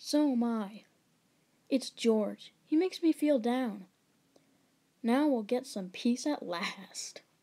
So am I. It's George. He makes me feel down. Now we'll get some peace at last.